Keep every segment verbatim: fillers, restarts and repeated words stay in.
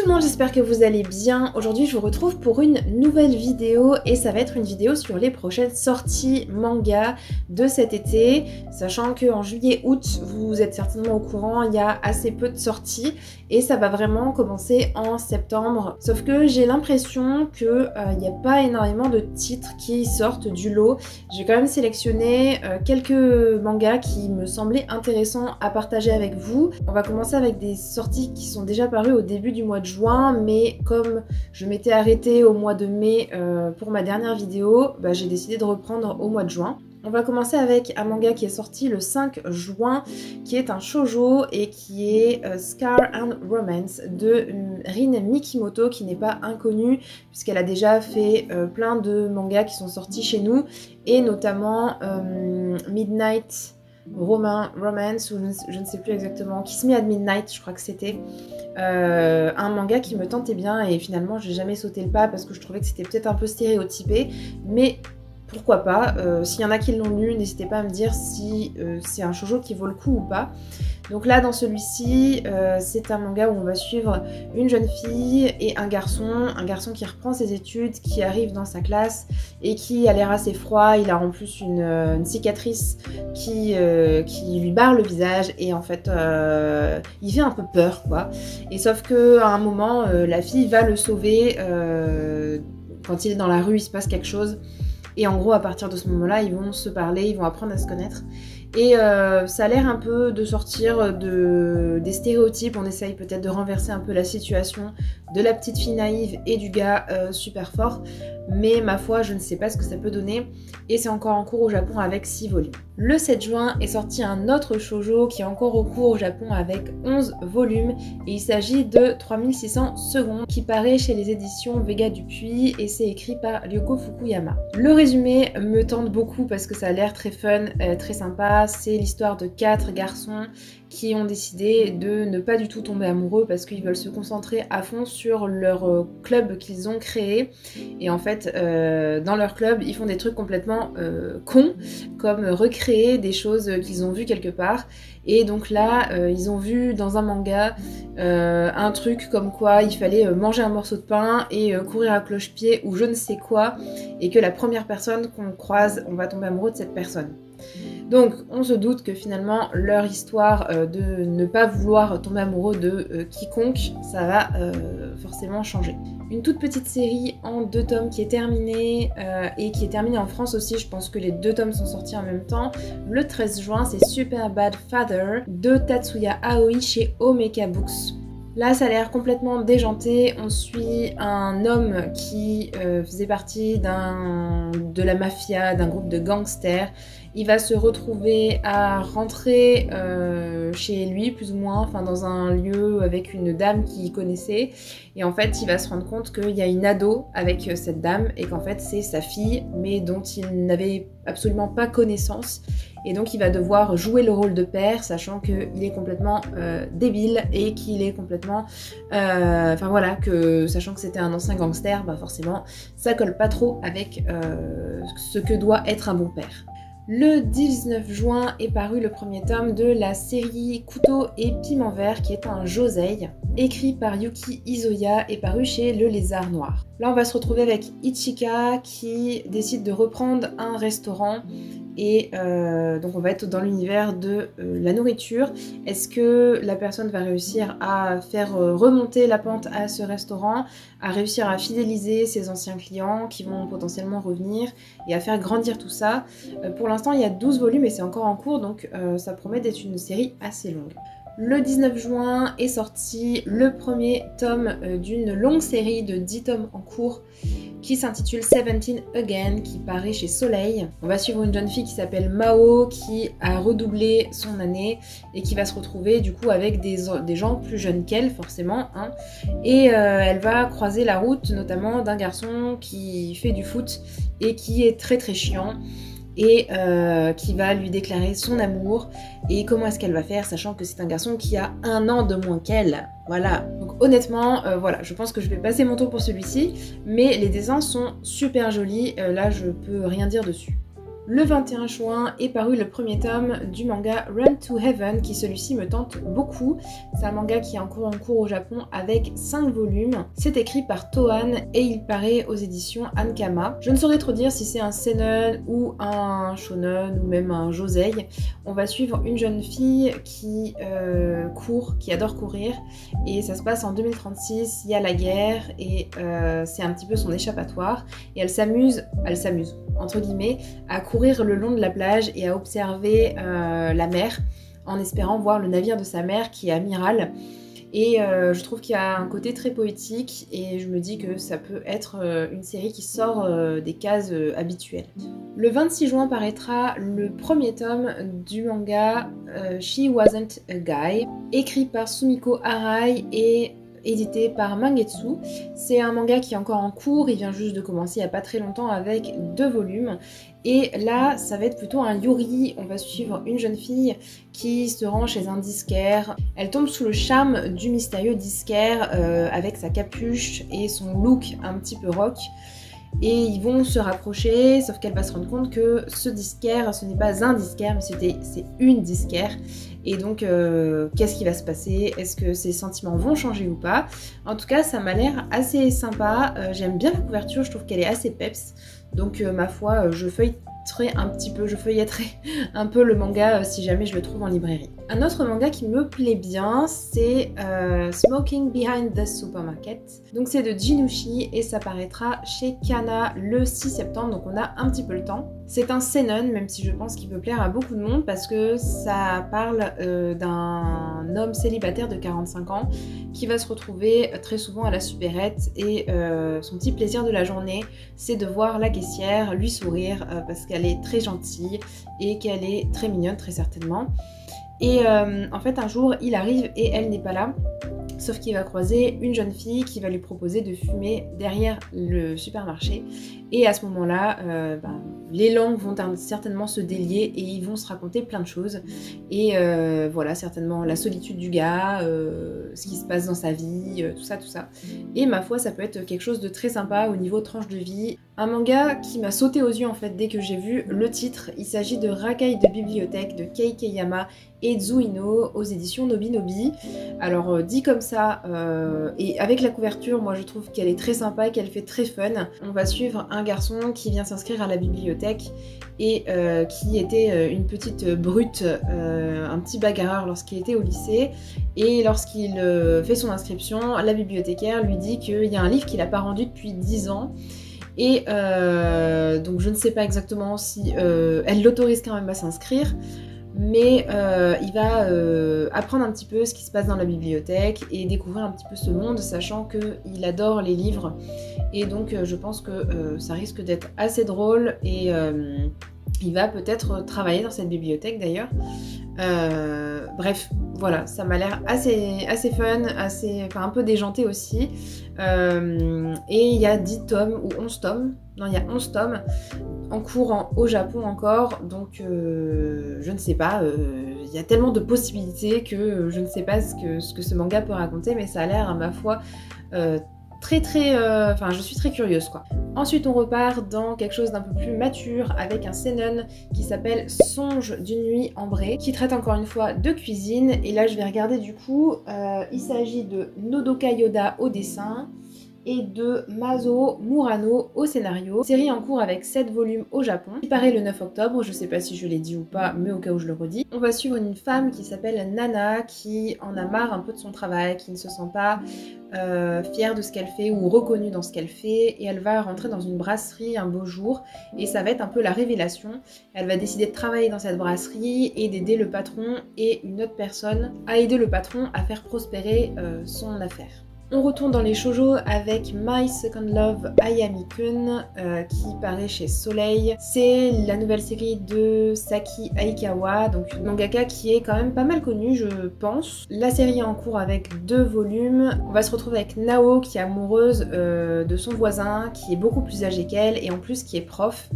tout le monde, j'espère que vous allez bien. Aujourd'hui je vous retrouve pour une nouvelle vidéo et ça va être une vidéo sur les prochaines sorties manga de cet été. Sachant qu'en juillet-août, vous êtes certainement au courant, il y a assez peu de sorties et ça va vraiment commencer en septembre. Sauf que j'ai l'impression qu'il euh, n'y a pas énormément de titres qui sortent du lot. J'ai quand même sélectionné euh, quelques mangas qui me semblaient intéressants à partager avec vous. On va commencer avec des sorties qui sont déjà parues au début du mois de juin, mais comme je m'étais arrêtée au mois de mai euh, pour ma dernière vidéo, bah, j'ai décidé de reprendre au mois de juin. On va commencer avec un manga qui est sorti le cinq juin, qui est un shoujo et qui est euh, Scar and Romance de euh, Rin Mikimoto, qui n'est pas inconnue puisqu'elle a déjà fait euh, plein de mangas qui sont sortis chez nous, et notamment euh, Midnight Roman, Romance, ou je ne sais plus exactement, Kiss Me at Midnight, je crois que c'était. Euh, un manga qui me tentait bien et finalement j'ai jamais sauté le pas parce que je trouvais que c'était peut-être un peu stéréotypé, mais pourquoi pas. Euh, s'il y en a qui l'ont lu, n'hésitez pas à me dire si euh, c'est un shoujo qui vaut le coup ou pas. Donc là dans celui-ci, euh, c'est un manga où on va suivre une jeune fille et un garçon, un garçon qui reprend ses études, qui arrive dans sa classe et qui a l'air assez froid. Il a en plus une, une cicatrice qui, euh, qui lui barre le visage et en fait euh, il fait un peu peur quoi. Et sauf que à un moment euh, la fille va le sauver, euh, quand il est dans la rue il se passe quelque chose. Et en gros, à partir de ce moment-là, ils vont se parler, ils vont apprendre à se connaître. Et euh, ça a l'air un peu de sortir de, des stéréotypes. On essaye peut-être de renverser un peu la situation de la petite fille naïve et du gars euh, super fort. Mais ma foi, je ne sais pas ce que ça peut donner. Et c'est encore en cours au Japon avec six volumes. Le sept juin est sorti un autre shoujo qui est encore au cours au Japon avec onze volumes. Et il s'agit de trois mille six cents secondes qui paraît chez les éditions Vega Dupuis et c'est écrit par Ryoko Fukuyama. Le résumé me tente beaucoup parce que ça a l'air très fun, euh, très sympa. C'est l'histoire de quatre garçons qui ont décidé de ne pas du tout tomber amoureux parce qu'ils veulent se concentrer à fond sur leur club qu'ils ont créé. Et en fait, euh, dans leur club, ils font des trucs complètement euh, cons, comme recréer des choses qu'ils ont vues quelque part. Et donc là, euh, ils ont vu dans un manga euh, un truc comme quoi il fallait manger un morceau de pain et euh, courir à cloche-pied ou je ne sais quoi, et que la première personne qu'on croise, on va tomber amoureux de cette personne. Donc on se doute que finalement leur histoire euh, de ne pas vouloir tomber amoureux de euh, quiconque, ça va euh, forcément changer. Une toute petite série en deux tomes qui est terminée euh, et qui est terminée en France aussi, je pense que les deux tomes sont sortis en même temps. Le treize juin, c'est Super Bad Father de Tatsuya Aoi chez Omeka Books. Là, ça a l'air complètement déjanté. On suit un homme qui euh, faisait partie d'un, de la mafia, d'un groupe de gangsters. Il va se retrouver à rentrer euh, chez lui, plus ou moins, enfin dans un lieu avec une dame qu'il connaissait. Et en fait, il va se rendre compte qu'il y a une ado avec cette dame et qu'en fait, c'est sa fille, mais dont il n'avait absolument pas connaissance. Et donc il va devoir jouer le rôle de père, sachant qu'il est complètement euh, débile et qu'il est complètement... Euh, enfin voilà, que sachant que c'était un ancien gangster, bah forcément ça colle pas trop avec euh, ce que doit être un bon père. Le dix-neuf juin est paru le premier tome de la série Couteau et Piment Vert, qui est un josei, écrit par Yuki Izoya et paru chez Le Lézard Noir. Là on va se retrouver avec Ichika qui décide de reprendre un restaurant. Et euh, donc on va être dans l'univers de euh, la nourriture. Est-ce que la personne va réussir à faire euh, remonter la pente à ce restaurant, à réussir à fidéliser ses anciens clients qui vont potentiellement revenir et à faire grandir tout ça? euh, Pour l'instant il y a douze volumes et c'est encore en cours, donc euh, ça promet d'être une série assez longue. Le dix-neuf juin est sorti le premier tome euh, d'une longue série de dix tomes en cours qui s'intitule Seventeen Again, qui paraît chez Soleil. On va suivre une jeune fille qui s'appelle Mao, qui a redoublé son année et qui va se retrouver du coup avec des, des gens plus jeunes qu'elle, forcément. Hein. Et euh, elle va croiser la route notamment d'un garçon qui fait du foot et qui est très très chiant. Et euh, qui va lui déclarer son amour. Et comment est-ce qu'elle va faire, sachant que c'est un garçon qui a un an de moins qu'elle. Voilà, donc honnêtement, euh, voilà, je pense que je vais passer mon tour pour celui-ci, mais les dessins sont super jolis, euh, là je peux rien dire dessus. Le vingt et un juin est paru le premier tome du manga Run to Heaven, qui celui-ci me tente beaucoup. C'est un manga qui est en cours en cours au Japon avec cinq volumes. C'est écrit par Tohan et il paraît aux éditions Ankama. Je ne saurais trop dire si c'est un seinen ou un shonen ou même un josei. On va suivre une jeune fille qui euh, court, qui adore courir, et ça se passe en deux mille trente-six, il y a la guerre et euh, c'est un petit peu son échappatoire, et elle s'amuse, elle s'amuse entre guillemets, à courir le long de la plage et à observer euh, la mer en espérant voir le navire de sa mère qui est amiral. Et euh, je trouve qu'il y a un côté très poétique et je me dis que ça peut être euh, une série qui sort euh, des cases euh, habituelles. Le vingt-six juin paraîtra le premier tome du manga euh, She Wasn't a Guy, écrit par Sumiko Arai et édité par Mangetsu. C'est un manga qui est encore en cours, il vient juste de commencer il n'y a pas très longtemps avec deux volumes. Et là, ça va être plutôt un yuri. On va suivre une jeune fille qui se rend chez un disquaire. Elle tombe sous le charme du mystérieux disquaire euh, avec sa capuche et son look un petit peu rock. Et ils vont se rapprocher, sauf qu'elle va se rendre compte que ce disquaire, ce n'est pas un disquaire, mais c'est une disquaire. Et donc, euh, qu'est-ce qui va se passer? Est-ce que ses sentiments vont changer ou pas? En tout cas, ça m'a l'air assez sympa. Euh, J'aime bien la couverture, je trouve qu'elle est assez peps. Donc, euh, ma foi, je feuilleterai un petit peu, je feuilletterai un peu le manga euh, si jamais je le trouve en librairie. Un autre manga qui me plaît bien, c'est euh, Smoking Behind the Supermarket. Donc c'est de Jinushi et ça paraîtra chez Kana le six septembre, donc on a un petit peu le temps. C'est un seinen, même si je pense qu'il peut plaire à beaucoup de monde parce que ça parle euh, d'un homme célibataire de quarante-cinq ans qui va se retrouver très souvent à la supérette et euh, son petit plaisir de la journée, c'est de voir la caissière lui sourire euh, parce qu'elle est très gentille et qu'elle est très mignonne très certainement. Et euh, en fait un jour il arrive et elle n'est pas là, sauf qu'il va croiser une jeune fille qui va lui proposer de fumer derrière le supermarché. Et à ce moment-là, euh, ben, les langues vont certainement se délier et ils vont se raconter plein de choses. Et euh, voilà, certainement la solitude du gars, euh, ce qui se passe dans sa vie, euh, tout ça, tout ça. Et ma foi, ça peut être quelque chose de très sympa au niveau tranche de vie. Un manga qui m'a sauté aux yeux en fait dès que j'ai vu le titre. Il s'agit de Rakai de Bibliothèque de Kei Keyama et Zuino aux éditions Nobinobi. Alors euh, dit comme ça, euh, et avec la couverture, moi je trouve qu'elle est très sympa et qu'elle fait très fun. On va suivre un garçon qui vient s'inscrire à la bibliothèque et euh, qui était euh, une petite brute, euh, un petit bagarreur lorsqu'il était au lycée. Et lorsqu'il euh, fait son inscription, la bibliothécaire lui dit qu'il y a un livre qu'il n'a pas rendu depuis dix ans. Et euh, donc je ne sais pas exactement si euh, elle l'autorise quand même à s'inscrire, mais euh, il va euh, apprendre un petit peu ce qui se passe dans la bibliothèque et découvrir un petit peu ce monde, sachant qu'il adore les livres. Et donc euh, je pense que euh, ça risque d'être assez drôle et euh, il va peut-être travailler dans cette bibliothèque d'ailleurs. Euh, bref, voilà, ça m'a l'air assez, assez fun, assez, enfin un peu déjanté aussi. Euh, et il y a dix tomes ou onze tomes, non il y a onze tomes en cours en, au Japon encore, donc euh, je ne sais pas, euh, il y a tellement de possibilités que je ne sais pas ce que ce, que ce manga peut raconter, mais ça a l'air à ma foi euh, très très, euh, enfin je suis très curieuse quoi. Ensuite on repart dans quelque chose d'un peu plus mature avec un seinen qui s'appelle Songe d'une nuit ambrée, qui traite encore une fois de cuisine, et là je vais regarder du coup, euh, il s'agit de Nodoka Yoda au dessin et de Mazo Murano au scénario. Série en cours avec sept volumes au Japon, qui paraît le neuf octobre, je sais pas si je l'ai dit ou pas, mais au cas où je le redis. On va suivre une femme qui s'appelle Nana, qui en a marre un peu de son travail, qui ne se sent pas euh, fière de ce qu'elle fait ou reconnue dans ce qu'elle fait, et elle va rentrer dans une brasserie un beau jour, et ça va être un peu la révélation. Elle va décider de travailler dans cette brasserie et d'aider le patron et une autre personne à aider le patron à faire prospérer euh, son affaire. On retourne dans les shoujo avec My Second Love Ayami-kun euh, qui paraît chez Soleil. C'est la nouvelle série de Saki Aikawa, donc une mangaka qui est quand même pas mal connue je pense. La série est en cours avec deux volumes. On va se retrouver avec Nao qui est amoureuse euh, de son voisin qui est beaucoup plus âgé qu'elle et en plus qui est prof.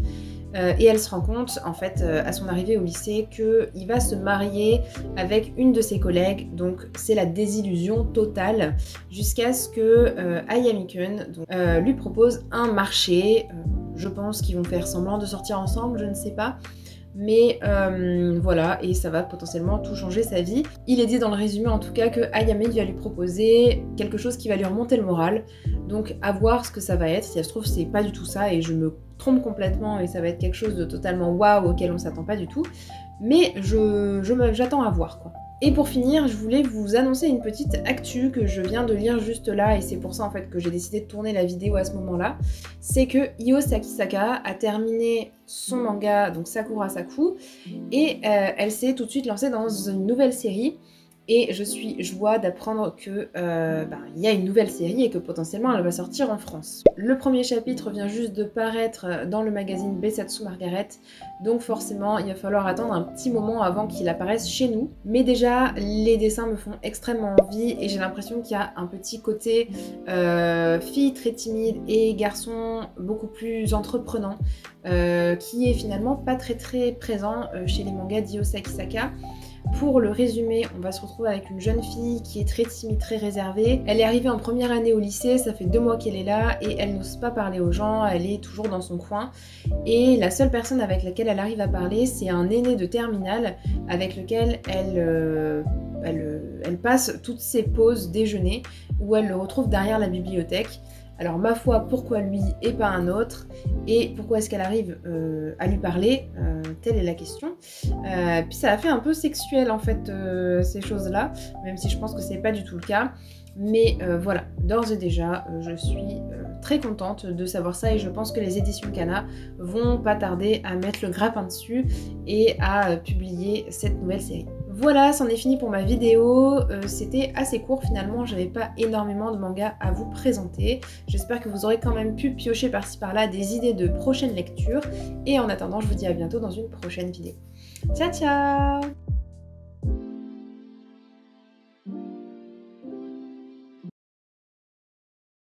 Euh, et elle se rend compte, en fait, euh, à son arrivée au lycée, qu'il va se marier avec une de ses collègues. Donc, c'est la désillusion totale jusqu'à ce que euh, Ayami-kun euh, lui propose un marché. Euh, je pense qu'ils vont faire semblant de sortir ensemble, je ne sais pas. Mais euh, voilà, et ça va potentiellement tout changer sa vie. Il est dit dans le résumé en tout cas que Ayame va lui proposer quelque chose qui va lui remonter le moral. Donc à voir ce que ça va être. Si ça se trouve c'est pas du tout ça et je me trompe complètement et ça va être quelque chose de totalement waouh auquel on s'attend pas du tout. Mais je, je me, j'attends à voir quoi. Et pour finir, je voulais vous annoncer une petite actu que je viens de lire juste là, et c'est pour ça en fait que j'ai décidé de tourner la vidéo à ce moment-là. C'est que Io Sakisaka a terminé son manga, donc Sakura Saku, et euh, elle s'est tout de suite lancée dans une nouvelle série. Et je suis joie d'apprendre que euh, bah, y a une nouvelle série et que potentiellement elle va sortir en France. Le premier chapitre vient juste de paraître dans le magazine Besatsu Margaret, donc forcément il va falloir attendre un petit moment avant qu'il apparaisse chez nous. Mais déjà les dessins me font extrêmement envie et j'ai l'impression qu'il y a un petit côté euh, fille très timide et garçon beaucoup plus entreprenant euh, qui est finalement pas très très présent euh, chez les mangas d'Io Sakisaka. Pour le résumé, on va se retrouver avec une jeune fille qui est très timide, très réservée. Elle est arrivée en première année au lycée, ça fait deux mois qu'elle est là et elle n'ose pas parler aux gens, elle est toujours dans son coin. Et la seule personne avec laquelle elle arrive à parler, c'est un aîné de terminale avec lequel elle, euh, elle, elle passe toutes ses pauses déjeuner où elle le retrouve derrière la bibliothèque. Alors ma foi, pourquoi lui et pas un autre? Et pourquoi est-ce qu'elle arrive euh, à lui parler euh, Telle est la question. Euh, puis ça a fait un peu sexuel en fait euh, ces choses-là, même si je pense que c'est pas du tout le cas. Mais euh, voilà, d'ores et déjà, euh, je suis euh, très contente de savoir ça et je pense que les éditions Kana vont pas tarder à mettre le grappin dessus et à euh, publier cette nouvelle série. Voilà, c'en est fini pour ma vidéo. Euh, C'était assez court finalement, j'avais pas énormément de mangas à vous présenter. J'espère que vous aurez quand même pu piocher par-ci par-là des idées de prochaines lectures. Et en attendant, je vous dis à bientôt dans une prochaine vidéo. Ciao ciao!